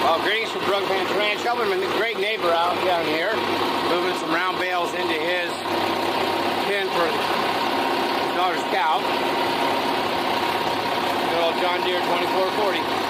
Well, greetings from Brookbank Ranch. Helping a great neighbor out down here, moving some round bales into his pen for his daughter's cow. Good old John Deere 2440.